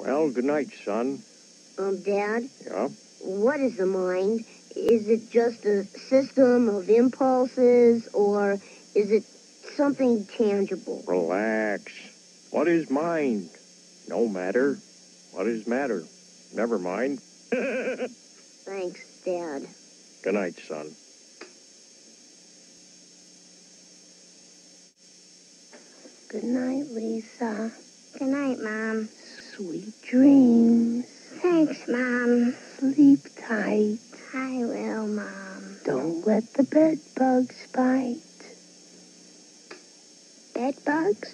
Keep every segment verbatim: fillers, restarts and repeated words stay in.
Well, good night, son. Um, Dad? Yeah? What is the mind? Is it just a system of impulses, or is it something tangible? Relax. What is mind? No matter. What is matter? Never mind. Thanks, Dad. Good night, son. Good night, Lisa. Good night, Mom. Sweet dreams. Thanks, Mom. Sleep tight. I will, Mom. Don't let the bed bugs bite. Bed bugs?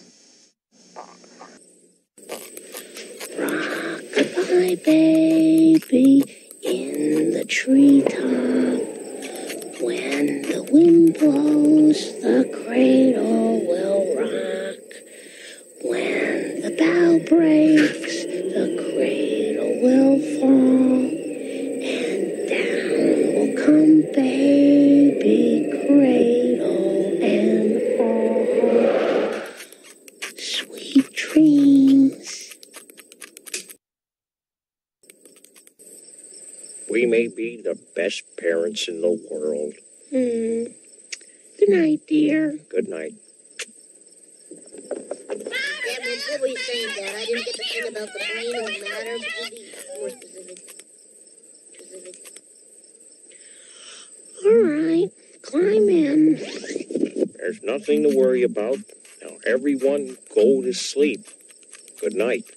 Rock-a-bye, baby, in the treetop. When the wind blows, the cradle will rock. When the bough breaks, the cradle will fall. And down will come baby cradle and all. Sweet dreams. We may be the best parents in the world. Hmm. Good night, dear. Good night. Dad, what were you saying, Dad? I didn't get the thing about the brain or matter, but just be more specific. Specific. All right. Climb in. There's nothing to worry about. Now, everyone go to sleep. Good night.